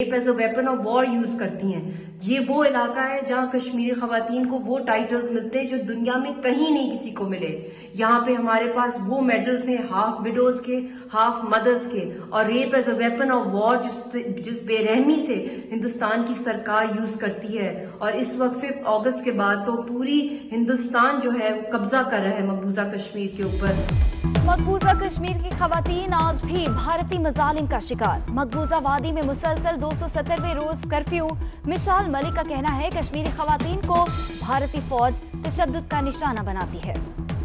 As a weapon of war use करती हैं। ये वो इलाका है जहां कश्मीरी खवातीन को वो टाइटल्स मिलते हैं जो दुनिया में कहीं नहीं किसी को मिले। यहाँ पे हमारे पास वो मेडल्स हैं, हाफ विडोज के, हाफ मदर्स के। और rape as a weapon of war जिस बेरहमी से हिंदुस्तान की सरकार यूज करती है। और इस वक्त 5 अगस्त के बाद तो पूरी हिंदुस्तान जो है वो कब्जा कर रहा है मकबूजा कश्मीर के ऊपर। मकबूजा कश्मीर की खवातीन आज भी भारतीय मजालिम का शिकार। मकबूजा वादी में मुसलसल 270वें रोज कर्फ्यू। मिसाल मलिक का कहना है कश्मीरी खवातीन को भारतीय फौज तशद्दुद का निशाना बनाती है।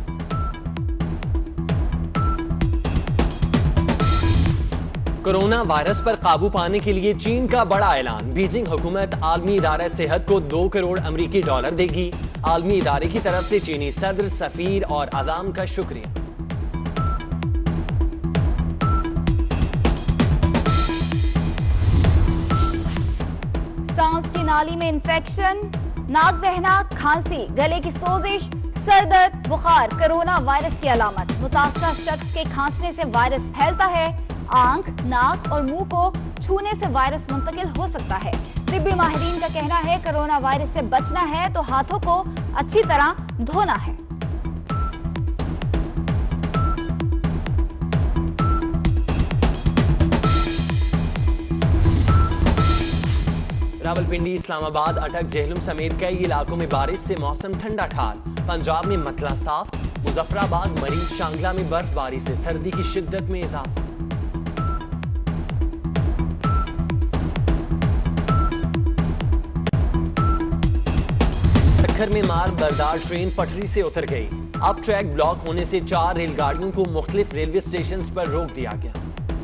कोरोना वायरस पर काबू पाने के लिए चीन का बड़ा ऐलान। बीजिंग हुकूमत आलमी इदारा सेहत को $2 करोड़ अमरीकी डॉलर देगी। आलमी इदारे की तरफ से चीनी सदर, सफीर और आवाम का शुक्रिया। सांस की नाली में इंफेक्शन, नाक बहना, खांसी, गले की सोजिश, सर दर्द, बुखार कोरोना वायरस की अलामत। मुतासरा शख्स के खांसने से वायरस फैलता है। आंख, नाक और मुंह को छूने से वायरस मुंतकिल हो सकता है। तिब्बी माहिरीन का कहना है कोरोना वायरस से बचना है तो हाथों को अच्छी तरह धोना है। रावलपिंडी, इस्लामाबाद, अटक, जेहलम समेत कई इलाकों में बारिश से मौसम ठंडा ठार। पंजाब में मतला साफ। मुजफ्फराबाद, मरीज, शांगला में बर्फबारी से सर्दी की शिद्दत में इजाफा। सक्खर में माल बरदार ट्रेन पटरी से उतर गई। अब ट्रैक ब्लॉक होने से 4 रेलगाड़ियों को मुख्तलिफ रेलवे स्टेशन पर रोक दिया गया।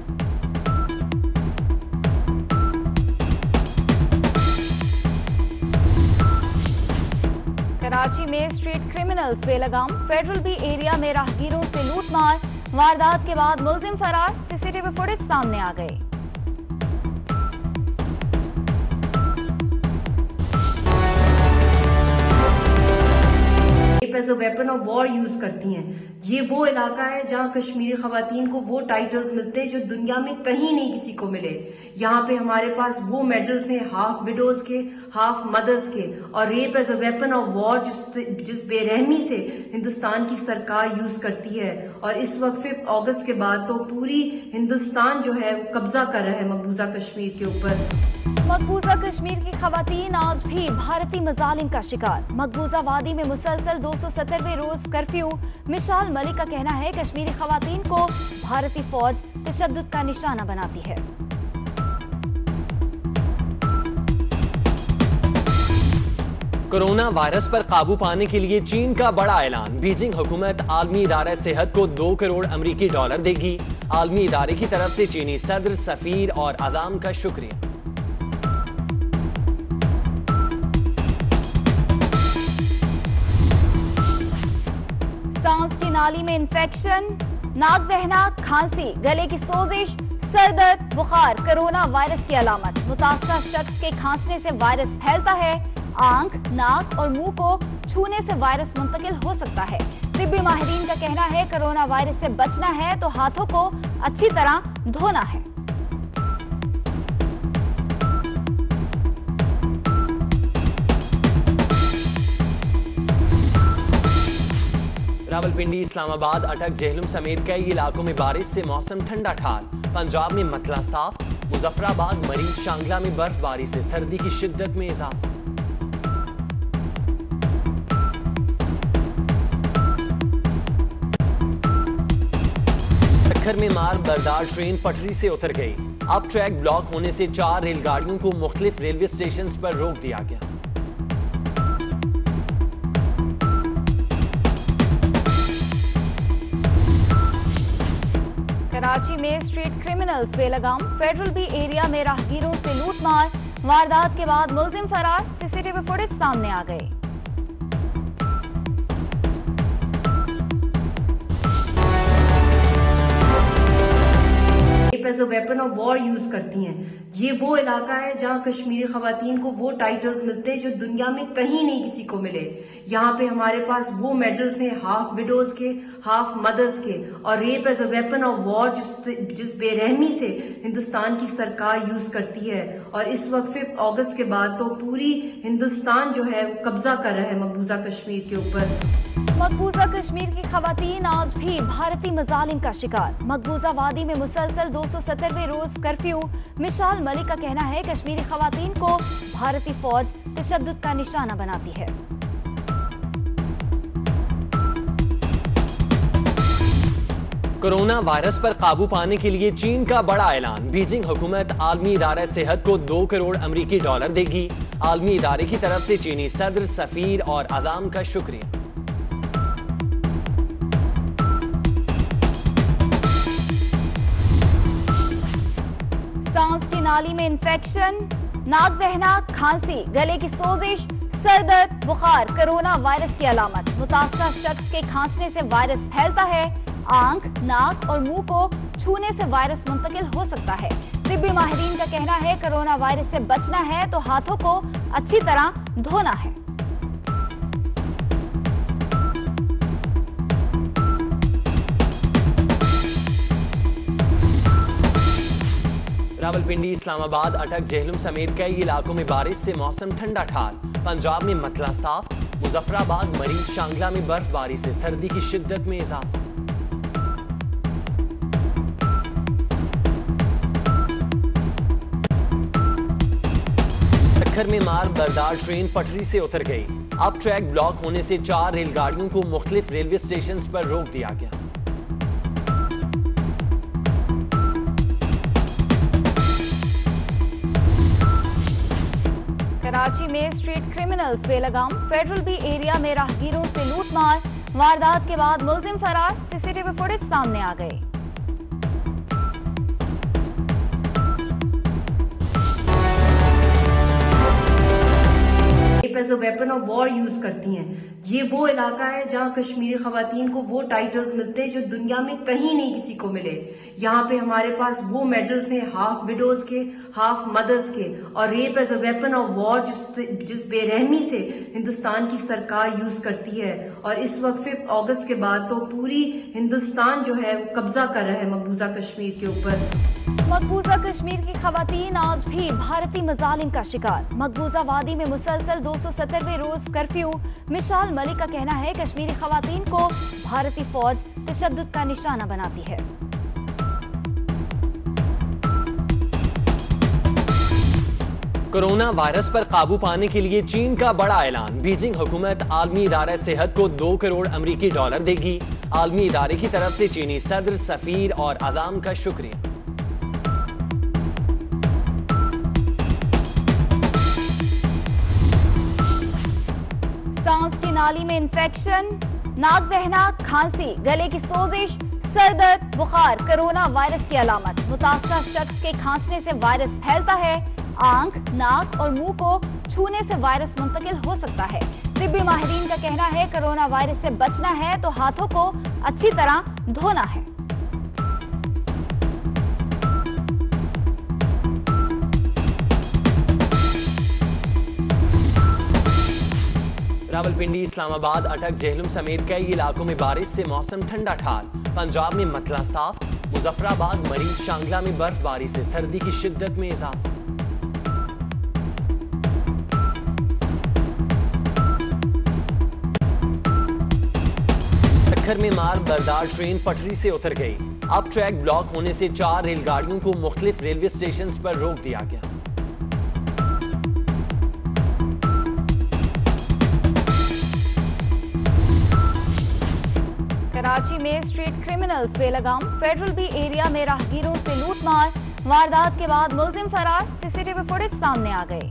कराची में स्ट्रीट क्रिमिनल्स बेलगाम। फेडरल बी एरिया में राहगीरों से लूटमार। वारदात के बाद मुलजिम फरार। सीसीटीवी फुटेज सामने आ गई। As a weapon of war use करती हैं। ये वो इलाका है जहां कश्मीरी खवातीन को वो टाइटल्स मिलते हैं जो दुनिया में कहीं नहीं किसी को मिले। यहाँ पे हमारे पास वो मेडल्स हैं, हाफ विडोज के, हाफ मदर्स के। और rape as a weapon of war जिस बेरहमी से हिंदुस्तान की सरकार यूज करती है। और इस वक्त 5 अगस्त के बाद तो पूरी हिंदुस्तान जो है वो कब्जा कर रहा है मकबूजा कश्मीर के ऊपर। मकबूजा कश्मीर की खवातीन आज भी भारतीय मजालिम का शिकार। मकबूजा वादी में मुसलसल 270वें रोज कर्फ्यू। मिसाल मलिक का कहना है कश्मीरी खवातीन को भारतीय फौज तशद्दुद का निशाना बनाती है। कोरोना वायरस पर काबू पाने के लिए चीन का बड़ा ऐलान। बीजिंग हुकूमत आलमी इदारा सेहत को $2 करोड़ अमरीकी डॉलर देगी। आलमी इदारे की तरफ से चीनी सदर, सफीर और आवाम का शुक्रिया। सांस की नाली में इंफेक्शन, नाक बहना, खांसी, गले की सोजिश, सर दर्द, बुखार कोरोना वायरस की अलामत। मुतासरा शख्स के खांसने से वायरस फैलता है। आंख, नाक और मुंह को छूने से वायरस मुंतकिल हो सकता है। तिब्बी माहिरीन का कहना है कोरोना वायरस से बचना है तो हाथों को अच्छी तरह धोना है। रावलपिंडी, इस्लामाबाद, अटक, जेहलम समेत कई इलाकों में बारिश से मौसम ठंडा ठार। पंजाब में मतला साफ। मुजफ्फराबाद, मरीज, शांगला में बर्फबारी से सर्दी की शिद्दत में इजाफा। सक्खर में माल बरदार ट्रेन पटरी से उतर गई। अब ट्रैक ब्लॉक होने से 4 रेलगाड़ियों को मुख्तलिफ रेलवे स्टेशन पर रोक दिया गया। कराची में स्ट्रीट क्रिमिनल्स बेलगाम। फेडरल बी एरिया में राहगीरों से लूटमार। वारदात के बाद मुलजिम फरार। सीसीटीवी फुटेज सामने आ गई। As a weapon of war use करती हैं। ये वो इलाका है जहां कश्मीरी खवातीन को वो टाइटल्स मिलते हैं जो दुनिया में कहीं नहीं किसी को मिले। यहाँ पे हमारे पास वो मेडल्स हैं हाफ विडोज के, हाफ मदर्स के, और rape as a weapon of war जिस बेरहमी से हिंदुस्तान की सरकार यूज करती है। और इस वक्त 5 अगस्त के बाद तो पूरी हिंदुस्तान जो है वो कब्जा कर रहा है मकबूजा कश्मीर के ऊपर। मकबूजा कश्मीर की खवातीन आज भी भारतीय मजालिम का शिकार। मकबूजा वादी में मुसलसल 270वें रोज कर्फ्यू। मिसाल मलिक का कहना है कश्मीरी खवातीन को भारतीय फौज तशद्दुद का निशाना बनाती है। कोरोना वायरस पर काबू पाने के लिए चीन का बड़ा ऐलान। बीजिंग हुकूमत आलमी इदारे सेहत को 2 करोड़ अमरीकी डॉलर देगी। आलमी इदारे की तरफ से चीनी सदर, सफीर और आवाम का शुक्रिया। सांस की नाली में इंफेक्शन, नाक बहना, खांसी, गले की सोजिश, सर दर्द, बुखार कोरोना वायरस की अलामत। मुतासरा शख्स के खांसने से वायरस फैलता है। आंख, नाक और मुंह को छूने से वायरस मुंतकिल हो सकता है। तिब्बी माहिरीन का कहना है कोरोना वायरस से बचना है तो हाथों को अच्छी तरह धोना है। रावलपिंडी, इस्लामाबाद, अटक, जेहलम समेत कई इलाकों में बारिश से मौसम ठंडा ठार। पंजाब में मतला साफ। मुजफ्फराबाद, मरीज, शांगला में बर्फबारी से सर्दी की शिद्दत में इजाफा। सक्खर में मार बरदार ट्रेन पटरी से उतर गई। अब ट्रैक ब्लॉक होने से 4 रेलगाड़ियों को मुख्तलिफ रेलवे स्टेशन पर रोक दिया गया। कराची में स्ट्रीट क्रिमिनल्स बेलगाम। फेडरल बी एरिया में राहगीरों से लूटमार। वारदात के बाद मुलजिम फरार। सीसीटीवी फुटेज सामने आ गए। As a weapon of war use करती हैं। ये वो इलाका है जहां कश्मीरी खवातीन को वो टाइटल्स मिलते हैं जो दुनिया में कहीं नहीं किसी को मिले। यहाँ पे हमारे पास वो मेडल्स हैं हाफ विडोज के, हाफ मदर्स के, और rape as a weapon of war जिस बेरहमी से हिंदुस्तान की सरकार यूज करती है। और इस वक्त 5 अगस्त के बाद तो पूरी हिंदुस्तान जो है वो कब्जा कर रहा है मकबूजा कश्मीर के ऊपर। मकबूजा कश्मीर की खवातीन आज भी भारतीय मजालिम का शिकार। मकबूजा वादी में मुसलसल 270वें रोज कर्फ्यू। मिसाल मलिक का कहना है कश्मीरी खवातीन को भारतीय फौज तशद्दुद का निशाना बनाती है। कोरोना वायरस पर काबू पाने के लिए चीन का बड़ा ऐलान। बीजिंग हुकूमत आलमी इदारे सेहत को 2 करोड़ अमरीकी डॉलर देगी। आलमी इदारे की तरफ से चीनी सदर, सफीर और आवाम का शुक्रिया। सांस की नाली में इंफेक्शन, नाक बहना, खांसी, गले की सोजिश, सर दर्द, बुखार कोरोना वायरस की अलामत। मुतासरा शख्स के खांसने से वायरस फैलता है। आंख, नाक और मुंह को छूने से वायरस मुंतकिल हो सकता है। तिब्बी माहिरीन का कहना है कोरोना वायरस से बचना है तो हाथों को अच्छी तरह धोना है। रावलपिंडी, इस्लामाबाद, अटक, जेहलम समेत कई इलाकों में बारिश से मौसम ठंडा ठार। पंजाब में मतला साफ। मुजफ्फराबाद, मरीज, शांगला में बर्फबारी से सर्दी की शिद्दत में इजाफा। सक्खर में मार बरदार ट्रेन पटरी से उतर गई। अब ट्रैक ब्लॉक होने से 4 रेलगाड़ियों को मुख्तलिफ रेलवे स्टेशन पर रोक दिया गया। कराची में स्ट्रीट क्रिमिनल्स बेलगाम। फेडरल बी एरिया में राहगीरों से लूटमार। वारदात के बाद मुलजिम फरार। सीसीटीवी फुटेज सामने आ गए।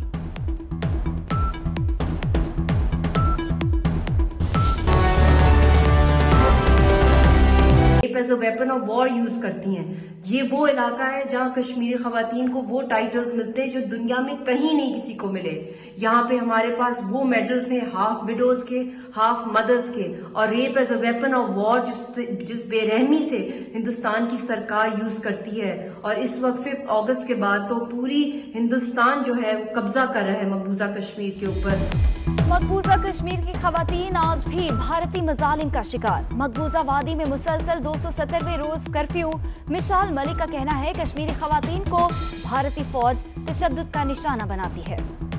As a weapon of war use करती हैं। ये वो इलाका है जहां कश्मीरी खवातीन को वो टाइटल्स मिलते हैं जो दुनिया में कहीं नहीं किसी को मिले। यहाँ पे हमारे पास वो मेडल्स हैं हाफ विडोज के, हाफ मदर्स के, और rape as a weapon of war जिस बेरहमी से हिंदुस्तान की सरकार यूज करती है। और इस वक्त 5 अगस्त के बाद तो पूरी हिंदुस्तान जो है वो कब्जा कर रहा है मकबूजा कश्मीर के ऊपर। मकबूजा कश्मीर की खवातीन आज भी भारतीय मजालिम का शिकार। मकबूजा वादी में मुसलसल 270वें रोज कर्फ्यू। मिशाल मलिक का कहना है कश्मीरी खवातीन को भारतीय फौज तशद्दुद का निशाना बनाती है।